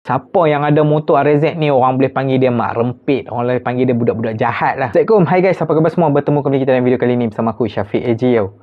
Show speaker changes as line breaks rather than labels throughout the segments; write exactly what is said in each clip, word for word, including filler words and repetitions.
Siapa yang ada motor R Z ni, orang boleh panggil dia mak rempit, orang boleh panggil dia budak-budak jahat lah. Assalamualaikum, hai guys, apa khabar semua? Bertemu kembali kita dalam video kali ni bersama aku Syafiq A J.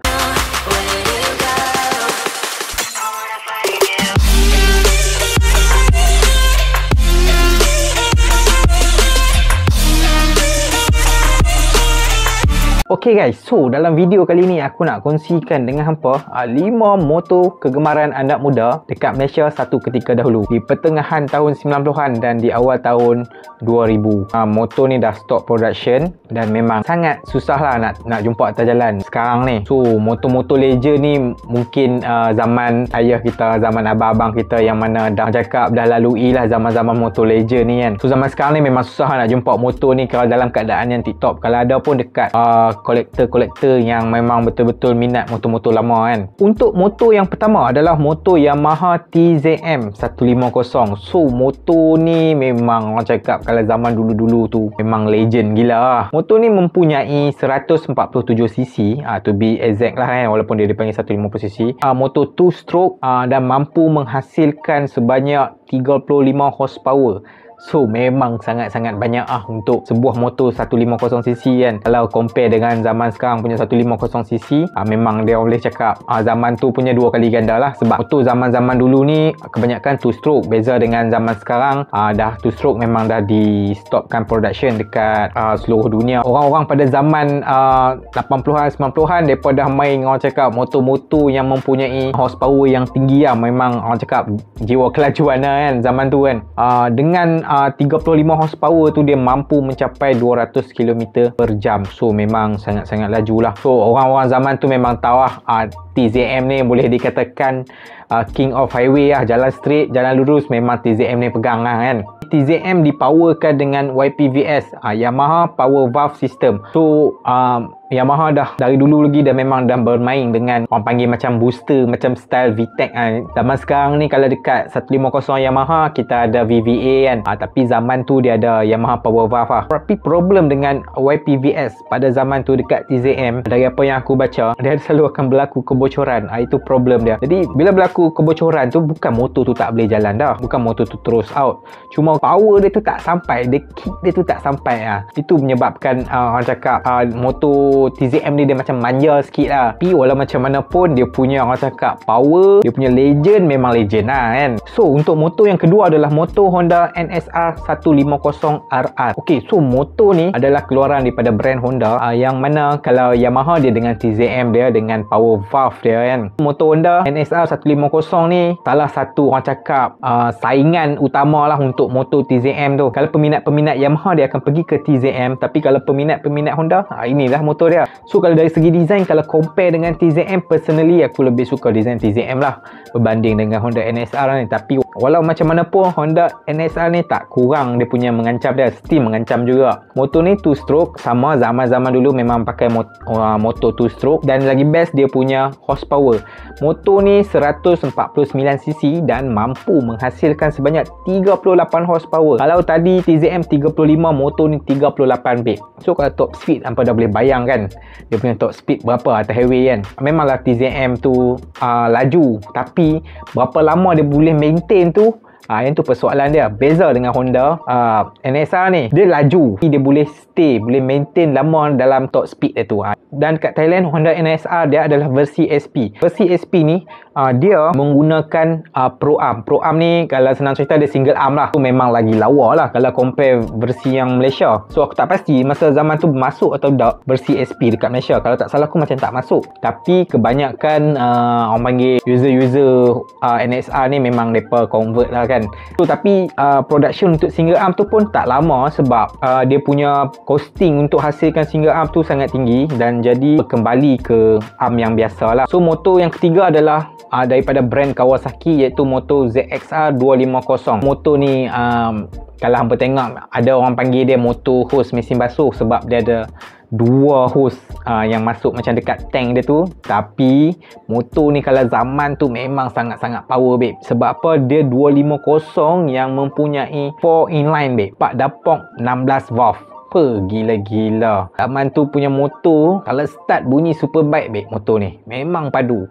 Okay guys, so dalam video kali ni aku nak kongsikan dengan hampa uh, lima motor kegemaran anak muda dekat Malaysia satu ketika dahulu di pertengahan tahun sembilan puluhan dan di awal tahun dua ribu. uh, Motor ni dah stop production dan memang sangat susah lah nak nak jumpa atas jalan sekarang ni. So motor-motor legend ni mungkin uh, zaman ayah kita, zaman abang-abang kita yang mana dah cakap dah lalui lah zaman-zaman motor legend ni kan. So zaman sekarang ni memang susah nak jumpa motor ni kalau dalam keadaan yang tip-top. Kalau ada pun dekat uh, kolektor-kolektor yang memang betul-betul minat motor-motor lama kan. Untuk motor yang pertama adalah motor Yamaha T Z M seratus lima puluh. So motor ni memang orang cakap kalau zaman dulu-dulu tu memang legend gila lah. Motor ni mempunyai seratus empat puluh tujuh cc, uh, to be exact lah kan, walaupun dia dipanggil seratus lima puluh cc. uh, Motor two stroke uh, dan mampu menghasilkan sebanyak tiga puluh lima horsepower. So memang sangat-sangat banyak ah untuk sebuah motor seratus lima puluh cc kan. Kalau compare dengan zaman sekarang punya seratus lima puluh cc, ah, memang dia boleh cakap ah, zaman tu punya dua kali ganda lah. Sebab motor zaman-zaman dulu ni kebanyakan two stroke. Beza dengan zaman sekarang, ah, dah two stroke memang dah di stopkan production dekat ah, seluruh dunia. Orang-orang pada zaman ah, lapan puluhan, sembilan puluhan mereka dah main orang cakap motor-motor yang mempunyai horsepower yang tinggi lah. Memang orang cakap jiwa kelajuan lah kan zaman tu kan. ah, Dengan Uh, tiga puluh lima horsepower tu dia mampu mencapai dua ratus kilometer per jam. So memang sangat-sangat laju lah. So orang-orang zaman tu memang tahu lah uh, T Z M ni boleh dikatakan uh, king of highway lah. Jalan straight, jalan lurus memang T Z M ni pegang lah kan. T Z M dipowerkan dengan Y P V S, uh, Yamaha Power Valve System. So um, Yamaha dah dari dulu lagi dah memang dah bermain dengan orang panggil macam booster, macam style V TEC kan. Zaman sekarang ni kalau dekat seratus lima puluh Yamaha kita ada V V A kan, ha, tapi zaman tu dia ada Yamaha Power Valve lah. Tapi problem dengan Y P V S pada zaman tu dekat T Z M, dari apa yang aku baca, dia selalu akan berlaku kebocoran. ha, Itu problem dia. Jadi bila berlaku kebocoran tu, bukan motor tu tak boleh jalan dah, bukan motor tu terus out, cuma power dia tu tak sampai, dia kick dia tu tak sampai lah. Itu menyebabkan uh, orang cakap uh, motor T Z M ni dia macam manja sikit lah. Tapi walau macam mana pun dia punya orang cakap power, dia punya legend memang legend lah kan. So untuk motor yang kedua adalah motor Honda N S R seratus lima puluh R R. Ok, so motor ni adalah keluaran daripada brand Honda, uh, yang mana kalau Yamaha dia dengan T Z M dia dengan power valve dia kan. Motor Honda N S R seratus lima puluh ni salah satu orang cakap uh, saingan utama lah untuk motor T Z M tu. Kalau peminat-peminat Yamaha dia akan pergi ke T Z M, tapi kalau peminat-peminat Honda, uh, inilah motor dia. So kalau dari segi design, kalau compare dengan T Z M, personally aku lebih suka design T Z M lah berbanding dengan Honda N S R ni. Tapi walau macam mana pun Honda N S R ni tak kurang dia punya mengancam dia, still mengancam juga. Motor ni two stroke, sama zaman-zaman dulu memang pakai mot uh, motor two stroke, dan lagi best dia punya horsepower. Motor ni seratus empat puluh sembilan cc dan mampu menghasilkan sebanyak tiga puluh lapan horsepower. Kalau tadi T Z M tiga puluh lima, motor ni tiga puluh lapan babe. So kalau top speed hampa dah boleh bayangkan dia punya top speed berapa atas highway kan. Memanglah T Z M tu uh, laju, tapi berapa lama dia boleh maintain tu, Ah, yang tu persoalan dia. Beza dengan Honda uh, N S R ni, dia laju, dia boleh stay, boleh maintain lama dalam top speed dia tu. Ah. Dan kat Thailand, Honda N S R dia adalah versi S P. Versi S P ni uh, dia menggunakan uh, Pro Arm. Pro Arm ni kalau senang cerita dia single arm lah. Tu memang lagi lawa lah kalau compare versi yang Malaysia. So aku tak pasti masa zaman tu masuk atau tak versi S P dekat Malaysia. Kalau tak salah aku macam tak masuk. Tapi kebanyakan uh, orang panggil user-user uh, N S R ni memang mereka convert lah kan. So tapi uh, production untuk single arm tu pun tak lama, sebab uh, dia punya costing untuk hasilkan single arm tu sangat tinggi, dan jadi kembali ke arm yang biasa lah. So motor yang ketiga adalah uh, daripada brand Kawasaki, iaitu motor Z X R dua lima kosong. Motor ni um, kalau hampa tengok, ada orang panggil dia motor hose mesin basuh, sebab dia ada dua hose uh, yang masuk macam dekat tank dia tu. Tapi motor ni kalau zaman tu memang sangat-sangat power babe. Sebab apa? Dia dua lima kosong yang mempunyai four inline babe, empat dapok, enam belas valve. Apa gila-gila. Zaman tu punya motor kalau start bunyi super baik babe, motor ni memang padu.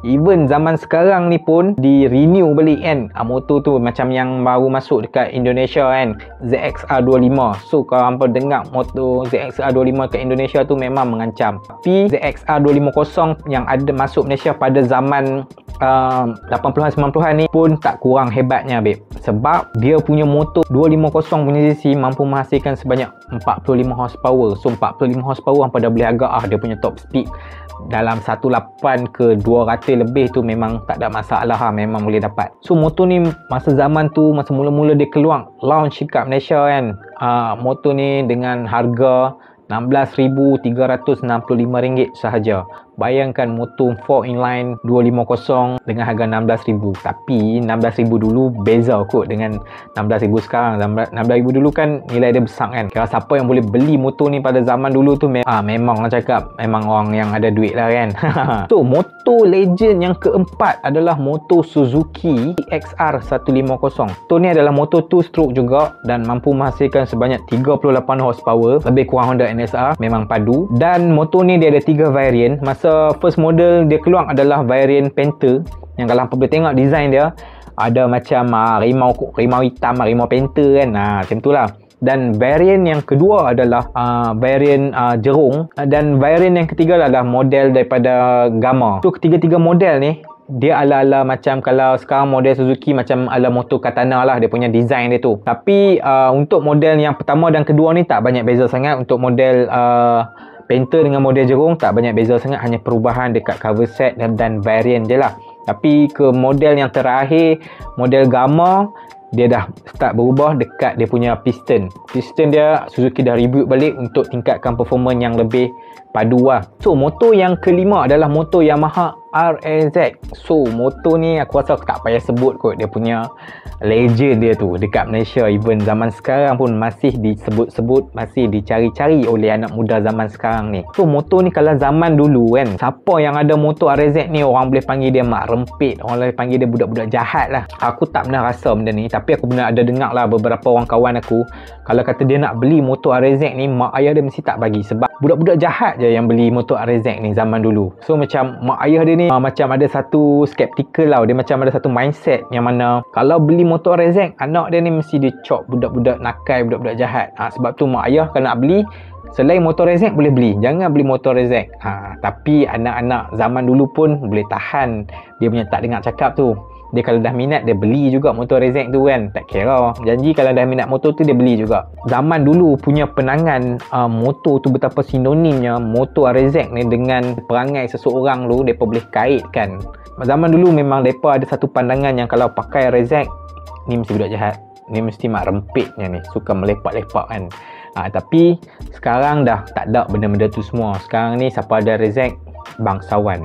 Even zaman sekarang ni pun di renew balik kan uh, motor tu, macam yang baru masuk dekat Indonesia kan, Z X R dua puluh lima. So kalau hampa dengar motor Z X R dua puluh lima kat Indonesia tu memang mengancam. Tapi Z X R dua lima kosong yang ada masuk Malaysia pada zaman uh, lapan puluhan sembilan puluhan ni pun tak kurang hebatnya babe. Sebab dia punya motor dua lima kosong punya C C mampu menghasilkan sebanyak empat puluh lima horsepower. So empat puluh lima horsepower hampa dah boleh agak ah dia punya top speed dalam seratus lapan ke dua ratus lebih tu memang tak ada masalah ha, memang boleh dapat. So motor ni masa zaman tu, masa mula-mula dia keluar launch kat Malaysia kan, uh, motor ni dengan harga enam belas ribu tiga ratus enam puluh lima ringgit sahaja. Bayangkan motor four inline dua lima kosong dengan harga enam belas ribu. Tapi enam belas ribu dulu beza kot dengan enam belas ribu sekarang. enam belas ribu dulu kan nilai dia besar kan. Kira siapa yang boleh beli motor ni pada zaman dulu tu me ah, memang orang cakap memang orang yang ada duit lah kan. So motor legend yang keempat adalah motor Suzuki X R seratus lima puluh. Motor ni adalah motor two stroke juga dan mampu menghasilkan sebanyak tiga puluh lapan horsepower, lebih kurang Honda N S R, memang padu. Dan motor ni dia ada tiga variant. Masa first model dia keluar adalah variant Panther, yang kalau hampa boleh tengok design dia ada macam uh, rimau rimau hitam, rimau Panther kan, nah, macam tu lah. Dan variant yang kedua adalah uh, variant uh, jerung, dan variant yang ketiga adalah model daripada Gamma. So ketiga-tiga model ni dia ala-ala macam kalau sekarang model Suzuki macam ala motor Katana lah, dia punya design dia tu. Tapi uh, untuk model yang pertama dan kedua ni tak banyak beza sangat. Untuk model uh, Panther dengan model jerung tak banyak beza sangat, hanya perubahan dekat cover set dan, dan variant je lah. Tapi ke model yang terakhir, model Gamma, dia dah start berubah dekat dia punya piston. Piston dia Suzuki dah reboot balik untuk tingkatkan performance yang lebih padu lah. So motor yang kelima adalah motor Yamaha R A Z. So motor ni aku rasa aku tak payah sebut kot, dia punya legend dia tu dekat Malaysia. Even zaman sekarang pun masih disebut-sebut, masih dicari-cari oleh anak muda zaman sekarang ni. So motor ni kalau zaman dulu kan, siapa yang ada motor R A Z ni orang boleh panggil dia mak rempit, orang boleh panggil dia budak-budak jahat lah. Aku tak pernah rasa benda ni, tapi aku pernah ada dengar lah beberapa orang kawan aku, kalau kata dia nak beli motor R A Z ni, mak ayah dia mesti tak bagi. Sebab budak-budak jahat je yang beli motor R A Z ni zaman dulu. So macam mak ayah dia ni uh, macam ada satu skeptical lah. Dia macam ada satu mindset yang mana kalau beli motor R A Z, anak dia ni mesti dia cop budak-budak nakal, budak-budak jahat. ha, Sebab tu mak ayah kalau nak beli, selain motor R A Z boleh beli, jangan beli motor R A Z. ha, Tapi anak-anak zaman dulu pun boleh tahan, dia punya tak dengar cakap tu. Dia kalau dah minat, dia beli juga motor R A Z tu kan. Tak kira, janji kalau dah minat motor tu dia beli juga. Zaman dulu punya penangan uh, motor tu betapa sinonimnya motor R A Z ni dengan perangai seseorang tu, mereka boleh kaitkan. Zaman dulu memang mereka ada satu pandangan yang kalau pakai R A Z ni mesti budak jahat, ni mesti mak rempitnya ni, suka melepak-lepak kan. ha, Tapi sekarang dah tak ada benda-benda tu semua. Sekarang ni siapa ada R A Z, bangsawan.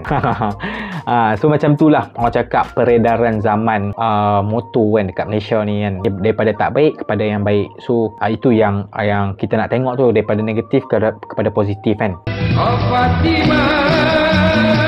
ha, So macam tu lah orang cakap peredaran zaman uh, motor kan dekat Malaysia ni kan, daripada tak baik kepada yang baik. So uh, itu yang uh, yang kita nak tengok tu, daripada negatif ke, kepada positif kan. Oh Fatimah.